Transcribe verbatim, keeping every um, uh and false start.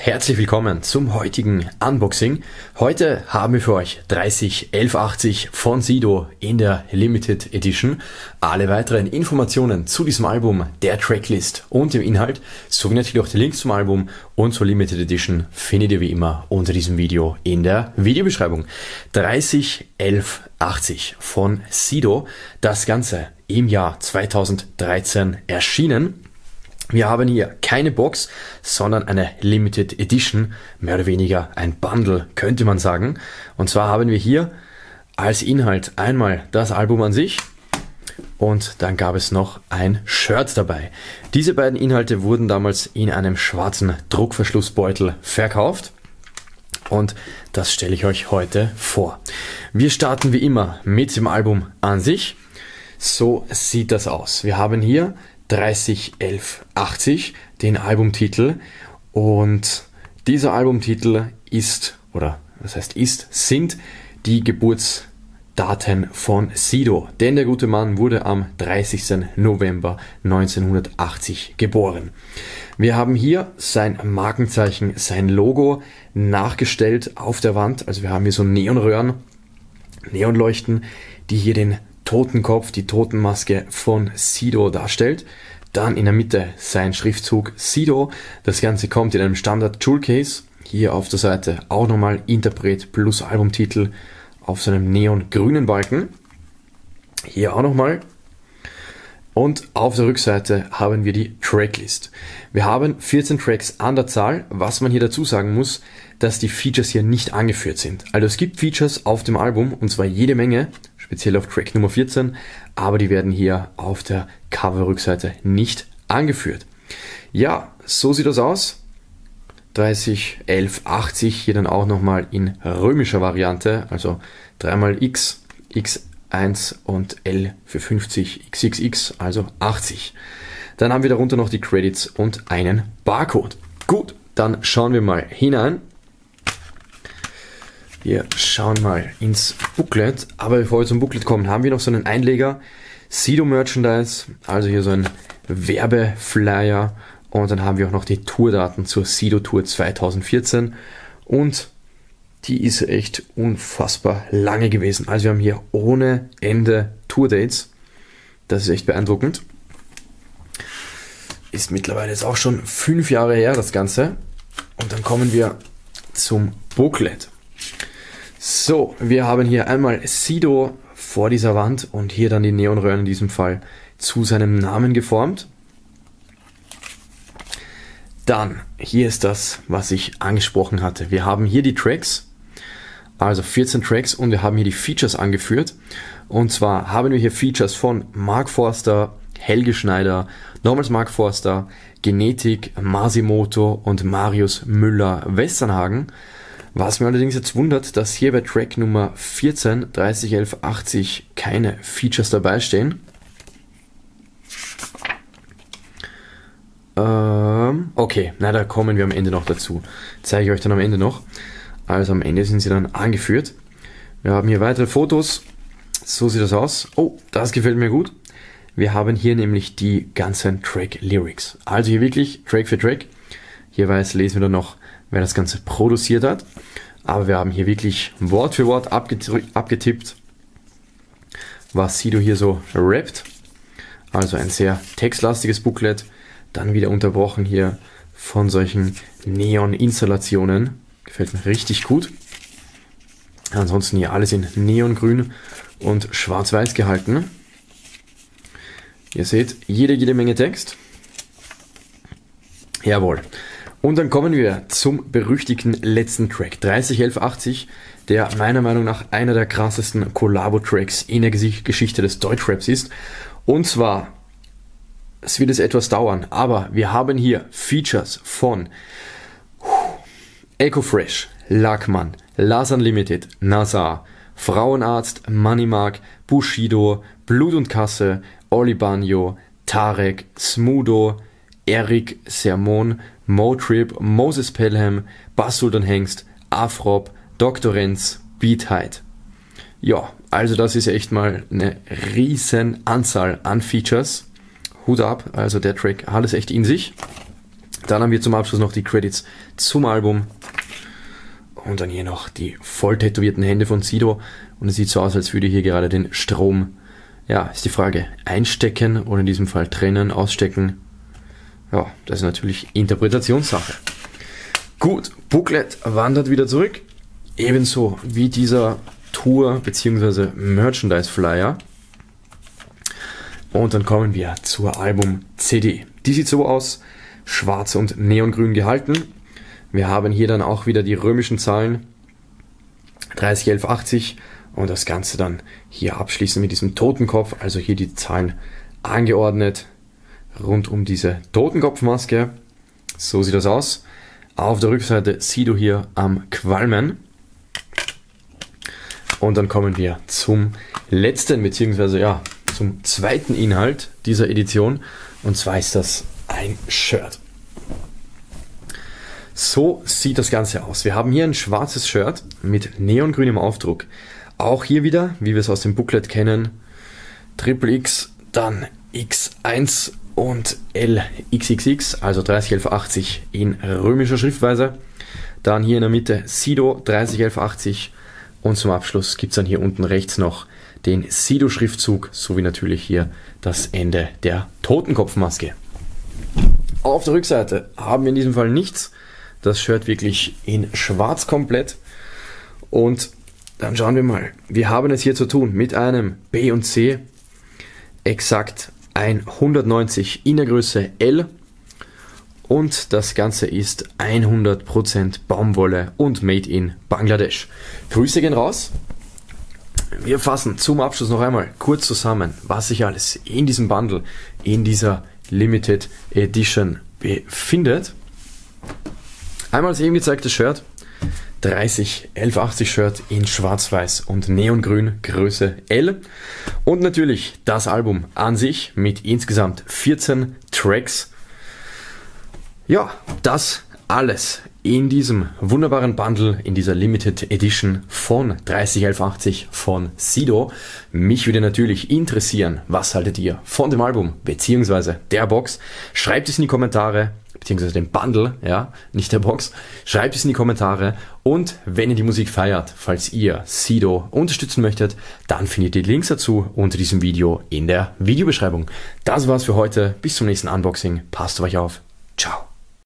herzlich willkommen zum heutigen Unboxing. Heute haben wir für euch dreißig elf achtzig von Sido in der Limited Edition. Alle weiteren Informationen zu diesem Album, der Tracklist und dem Inhalt, sowie natürlich auch die Links zum Album und zur Limited Edition findet ihr wie immer unter diesem Video in der Videobeschreibung. dreißig elf achtzig von Sido, das Ganze im Jahr zweitausenddreizehn erschienen. Wir haben hier keine Box, sondern eine Limited Edition, mehr oder weniger ein Bundle, könnte man sagen. Und zwar haben wir hier als Inhalt einmal das Album an sich und dann gab es noch ein Shirt dabei. Diese beiden Inhalte wurden damals in einem schwarzen Druckverschlussbeutel verkauft und das stelle ich euch heute vor. Wir starten wie immer mit dem Album an sich. So sieht das aus. Wir haben hier dreißig elf achtzig, den Albumtitel, und dieser Albumtitel ist, oder was heißt ist, sind die Geburtsdaten von Sido, denn der gute Mann wurde am dreißigsten November neunzehnhundertachtzig geboren. Wir haben hier sein Markenzeichen, sein Logo nachgestellt auf der Wand, also wir haben hier so Neonröhren, Neonleuchten, die hier den Totenkopf, die Totenmaske von Sido darstellt. Dann in der Mitte sein Schriftzug Sido. Das Ganze kommt in einem Standard Jewel Case. Hier auf der Seite auch nochmal Interpret plus Albumtitel auf so einem neongrünen Balken. Hier auch nochmal. Und auf der Rückseite haben wir die Tracklist. Wir haben vierzehn Tracks an der Zahl. Was man hier dazu sagen muss, dass die Features hier nicht angeführt sind. Also es gibt Features auf dem Album, und zwar jede Menge, speziell auf Track Nummer vierzehn, aber die werden hier auf der Cover-Rückseite nicht angeführt. Ja, so sieht das aus. dreißig elf achtzig, hier dann auch nochmal in römischer Variante, also dreimal X, X eins und L für fünfzig, X X X, also achtzig. Dann haben wir darunter noch die Credits und einen Barcode. Gut, dann schauen wir mal hinein. Wir schauen mal ins Booklet, aber bevor wir zum Booklet kommen, haben wir noch so einen Einleger, Sido Merchandise, also hier so ein Werbeflyer, und dann haben wir auch noch die Tourdaten zur Sido Tour zweitausendvierzehn, und die ist echt unfassbar lange gewesen. Also wir haben hier ohne Ende Tourdates, das ist echt beeindruckend. Ist mittlerweile jetzt auch schon fünf Jahre her, das Ganze. Und dann kommen wir zum Booklet. So, wir haben hier einmal Sido vor dieser Wand und hier dann die Neonröhren in diesem Fall zu seinem Namen geformt. Dann, hier ist das, was ich angesprochen hatte. Wir haben hier die Tracks, also vierzehn Tracks, und wir haben hier die Features angeführt. Und zwar haben wir hier Features von Mark Forster, Helge Schneider, nochmals Mark Forster, Genetik, Masimoto und Marius Müller-Westernhagen. Was mir allerdings jetzt wundert, dass hier bei Track Nummer vierzehn, dreißig elf achtzig, keine Features dabei stehen. Ähm, okay, na, da kommen wir am Ende noch dazu. Zeige ich euch dann am Ende noch. Also am Ende sind sie dann angeführt. Wir haben hier weitere Fotos. So sieht das aus. Oh, das gefällt mir gut. Wir haben hier nämlich die ganzen Track-Lyrics. Also hier wirklich Track für Track. Jeweils lesen wir dann noch, wer das Ganze produziert hat. Aber wir haben hier wirklich Wort für Wort abgetippt, was Sido hier so rappt. Also ein sehr textlastiges Booklet. Dann wieder unterbrochen hier von solchen Neon-Installationen. Gefällt mir richtig gut. Ansonsten hier alles in Neongrün und Schwarz-Weiß gehalten. Ihr seht, jede, jede Menge Text. Jawohl. Und dann kommen wir zum berüchtigten letzten Track, dreißig elf achtzig, der meiner Meinung nach einer der krassesten Collabo-Tracks in der Geschichte des Deutschraps ist. Und zwar, es wird jetzt etwas dauern, aber wir haben hier Features von Ecofresh, Lackmann, Lars Unlimited, Nazar, Frauenarzt, Moneymark, Bushido, Blut und Kasse, Oli Banjo, Tarek, Smudo, Eric Sermon, Motrip, Moses Pelham, Bass Sultan Hengst, Afrop, Doktor Renz, Beatheit. Ja, also das ist echt mal eine riesen Anzahl an Features. Hut ab, also der Track hat es echt in sich. Dann haben wir zum Abschluss noch die Credits zum Album. Und dann hier noch die voll tätowierten Hände von Sido. Und es sieht so aus, als würde hier gerade den Strom, ja, ist die Frage, einstecken oder in diesem Fall trennen, ausstecken. Ja, das ist natürlich Interpretationssache. Gut, Booklet wandert wieder zurück. Ebenso wie dieser Tour- bzw. Merchandise-Flyer. Und dann kommen wir zur Album-C D. Die sieht so aus, schwarz und neongrün gehalten. Wir haben hier dann auch wieder die römischen Zahlen dreißig elf achtzig und das Ganze dann hier abschließend mit diesem Totenkopf, also hier die Zahlen angeordnet rund um diese Totenkopfmaske. So sieht das aus. Auf der Rückseite Sido hier am Qualmen. Und dann kommen wir zum letzten, beziehungsweise ja, zum zweiten Inhalt dieser Edition. Und zwar ist das ein Shirt. So sieht das Ganze aus. Wir haben hier ein schwarzes Shirt mit neongrünem Aufdruck. Auch hier wieder, wie wir es aus dem Booklet kennen, Triple X, dann X eins und L X X X, also dreißig elf achtzig in römischer Schriftweise. Dann hier in der Mitte Sido dreißig elf achtzig und zum Abschluss gibt es dann hier unten rechts noch den Sido-Schriftzug, sowie natürlich hier das Ende der Totenkopfmaske. Auf der Rückseite haben wir in diesem Fall nichts. Das Shirt wirklich in schwarz komplett. Und dann schauen wir mal. Wir haben es hier zu tun mit einem B und C. Exakt ein hundertneunzig in der Größe L. Und das Ganze ist hundert Prozent Baumwolle und made in Bangladesch. Grüße gehen raus. Wir fassen zum Abschluss noch einmal kurz zusammen, was sich alles in diesem Bundle, in dieser Limited Edition befindet. Einmal das eben gezeigte Shirt, dreißig elf achtzig Shirt in schwarz-weiß und neongrün, Größe L. Und natürlich das Album an sich mit insgesamt vierzehn Tracks. Ja, das alles in diesem wunderbaren Bundle, in dieser Limited Edition von dreißig elf achtzig von Sido. Mich würde natürlich interessieren, was haltet ihr von dem Album bzw. der Box? Schreibt es in die Kommentare, beziehungsweise dem Bundle, ja, nicht der Box. Schreibt es in die Kommentare und wenn ihr die Musik feiert, falls ihr Sido unterstützen möchtet, dann findet ihr die Links dazu unter diesem Video in der Videobeschreibung. Das war's für heute. Bis zum nächsten Unboxing. Passt auf euch auf. Ciao.